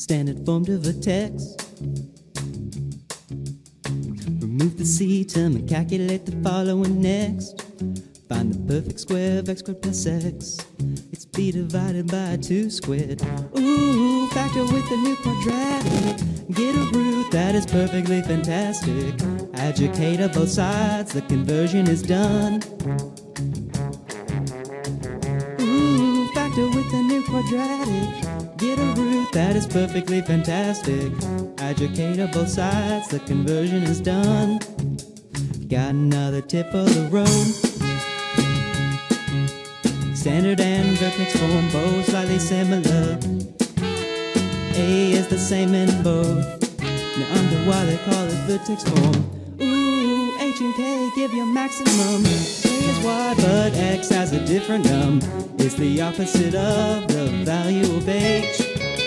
standard form to vertex. Remove the C term and calculate the following next. Find the perfect square of x squared plus x. It's b divided by 2 squared. Ooh, factor with the new quadratic. Get a root that is perfectly fantastic. Adjudicate of both sides, the conversion is done. Ooh, factor with the new quadratic. Get a root that is perfectly fantastic. Adjudicate of both sides, the conversion is done. Got another tip of the road. Standard and vertex form, both slightly similar. A is the same in both. Now under why they call it vertex form. Ooh, H and K give you maximum. K is Y, but X has a different num. It's the opposite of the value of H.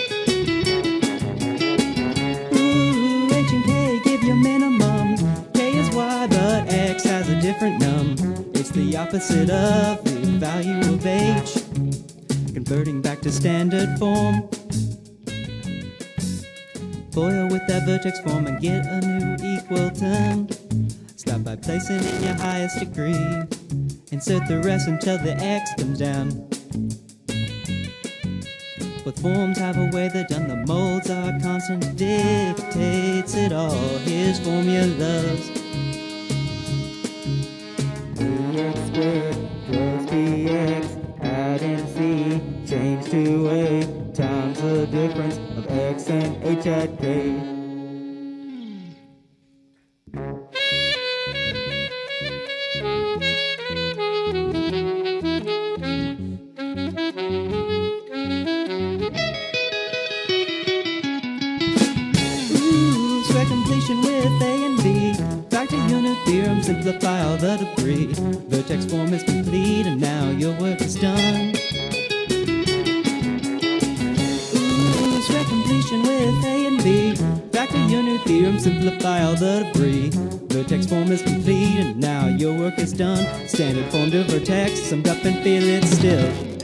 Ooh, H and K give you minimum. K is Y, but X has a different num. It's the opposite of the value of H. Converting back to standard form. Foil with that vertex form and get a new equal term. Start by placing in your highest degree. Insert the rest until the x comes down. Both forms have a way they're done. The modes are constant, dictates it all. Here's formulas. X squared plus bx, add in c, change to a, times the difference of x and h at k. Ooh, square completion with a and b. Factor unit theorem, simplify all the debris. Vertex form is complete and now your work is done. Ooh, square completion with a and b. Factor unit theorem, simplify all the debris. Vertex form is complete and now your work is done. Standard form to vertex, summed up and feel it still.